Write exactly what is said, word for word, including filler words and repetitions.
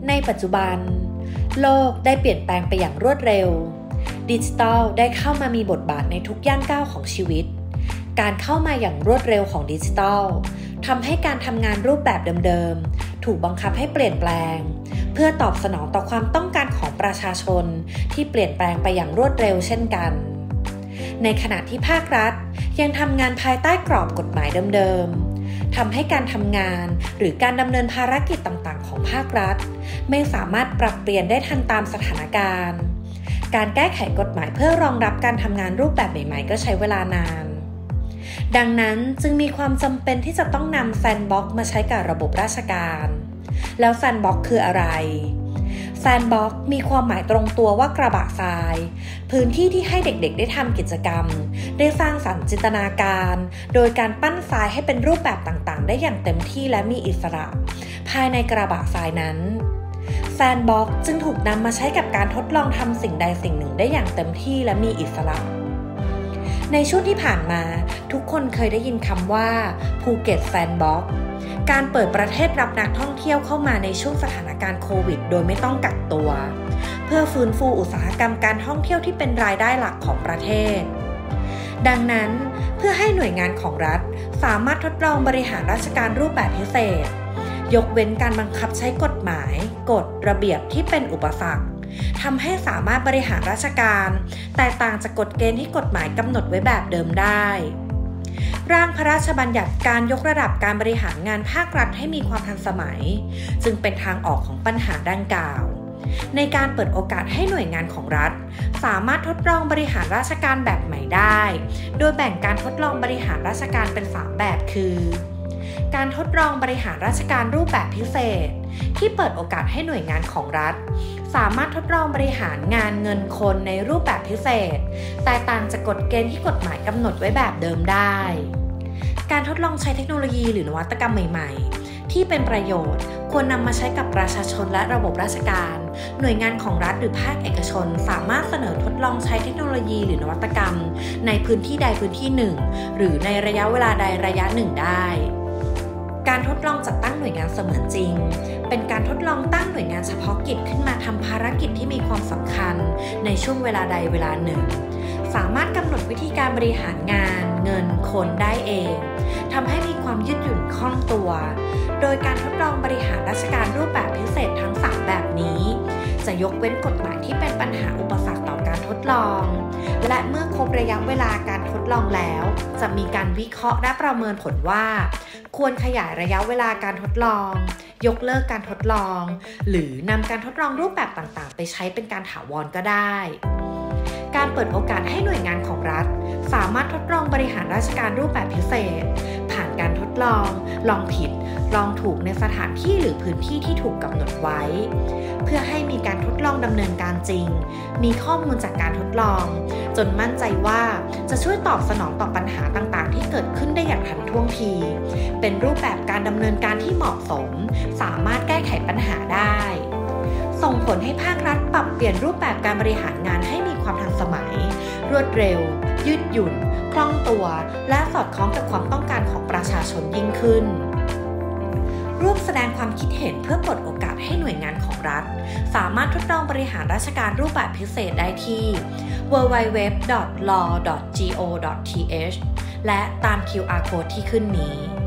ในปัจจุบันโลกได้เปลี่ยนแปลงไปอย่างรวดเร็วดิจิทัลได้เข้ามามีบทบาทในทุกย่างก้าวของชีวิตการเข้ามาอย่างรวดเร็วของดิจิทัลทำให้การทำงานรูปแบบเดิมๆถูกบังคับให้เปลี่ยนแปลงเพื่อตอบสนองต่อความต้องการของประชาชนที่เปลี่ยนแปลงไปอย่างรวดเร็วเช่นกันในขณะที่ภาครัฐยังทำงานภายใต้กรอบกฎหมายเดิมๆทำให้การทำงานหรือการดำเนินภารกิจต่างๆของภาครัฐไม่สามารถปรับเปลี่ยนได้ทันตามสถานการณ์การแก้ไขกฎหมายเพื่อรองรับการทำงานรูปแบบใหม่ๆก็ใช้เวลานานดังนั้นจึงมีความจำเป็นที่จะต้องนำแซนด์บ็อกซ์มาใช้กับระบบราชการแล้วแซนด์บ็อกซ์คืออะไรแซนด์บ็อกซ์มีความหมายตรงตัวว่ากระบะทรายพื้นที่ที่ให้เด็กๆได้ทำกิจกรรมได้สร้างสรรค์จินตนาการโดยการปั้นทรายให้เป็นรูปแบบต่างๆได้อย่างเต็มที่และมีอิสระภายในกระบะทรายนั้นแซนด์บ็อกซ์จึงถูกนำมาใช้กับการทดลองทำสิ่งใดสิ่งหนึ่งได้อย่างเต็มที่และมีอิสระในช่วงที่ผ่านมาทุกคนเคยได้ยินคำว่าภูเก็ตแซนด์บ็อกซ์การเปิดประเทศรับนักท่องเที่ยวเข้ามาในช่วงสถานการณ์โควิดโดยไม่ต้องกักตัวเพื่อฟื้นฟูอุตสาหกรรมการท่องเที่ยวที่เป็นรายได้หลักของประเทศดังนั้นเพื่อให้หน่วยงานของรัฐสามารถทดลองบริหารราชการรูปแบบพิเศษยกเว้นการบังคับใช้กฎหมายกฎระเบียบที่เป็นอุปสรรคทำให้สามารถบริหารราชการแตกต่างจากกฎเกณฑ์ที่กฎหมายกำหนดไว้แบบเดิมได้ร่างพระราชบัญญัติการยกระดับการบริหารงานภาครัฐให้มีความทันสมัยจึงเป็นทางออกของปัญหาดังกล่าวในการเปิดโอกาสให้หน่วยงานของรัฐสามารถทดลองบริหารราชการแบบใหม่ได้โดยแบ่งการทดลองบริหารราชการเป็นสามแบบคือการทดลองบริหารราชการรูปแบบพิเศษที่เปิดโอกาสให้หน่วยงานของรัฐสามารถทดลองบริหารงานเงินคนในรูปแบบพิเศษแตกต่างจากกฎเกณฑ์ที่กฎหมายกำหนดไว้แบบเดิมได้การทดลองใช้เทคโนโลยีหรือนวัตกรรมใหม่ๆที่เป็นประโยชน์ควรนำมาใช้กับประชาชนและระบบราชการหน่วยงานของรัฐหรือภาคเอกชนสามารถเสนอทดลองใช้เทคโนโลยีหรือนวัตกรรมในพื้นที่ใดพื้นที่หนึ่งหรือในระยะเวลาใดระยะหนึ่งได้การทดลองจัดตั้งหน่วยงานเสมือนจริงเป็นการทดลองตั้งหน่วยงานเฉพาะกิจขึ้นมาทำภารกิจที่มีความสำคัญในช่วงเวลาใดเวลาหนึ่งสามารถกำหนดวิธีการบริหารงานเงินคนได้เองทำให้มีความยืดหยุ่นคล่องตัวโดยการทดลองบริหารราชการรูปแบบพิเศษทั้งสามแบบนี้จะยกเว้นกฎหมายที่เป็นปัญหาอุปสรรคต่อการทดลองและเมื่อครบระยะเวลาการทดลองแล้วจะมีการวิเคราะห์และประเมินผลว่าควรขยายระยะเวลาการทดลองยกเลิกการทดลองหรือนำการทดลองรูปแบบต่างๆไปใช้เป็นการถาวรก็ได้การเปิดโอกาสให้หน่วยงานของรัฐสามารถทดลองบริหารราชการรูปแบบพิเศษผ่านการทดลองลองผิดลองถูกในสถานที่หรือพื้นที่ที่ถูกกำหนดไว้เพื่อให้มีการทดลองดำเนินการจริงมีข้อมูลจากการทดลองจนมั่นใจว่าจะช่วยตอบสนองต่อปัญหาต่างๆที่เกิดขึ้นได้อย่างทันท่วงทีเป็นรูปแบบการดำเนินการที่เหมาะสมสามารถแก้ไขปัญหาได้ส่งผลให้ภาครัฐปรับเปลี่ยนรูปแบบการบริหารงานให้มีความทันสมัยรวดเร็วยืดหยุ่นคล่องตัวและสอดคล้องกับความต้องการของประชาชนยิ่งขึ้นร่วมแสดงความคิดเห็นเพื่อเปิดโอกาสให้หน่วยงานของรัฐสามารถทดลองบริหารราชการรูปแบบพิเศษได้ที่ ดับเบิลยู ดับเบิลยู ดับเบิลยู ดอท ลอ ดอท จี โอ ดอท ที เอช และตาม คิว อาร์ Code ที่ขึ้นนี้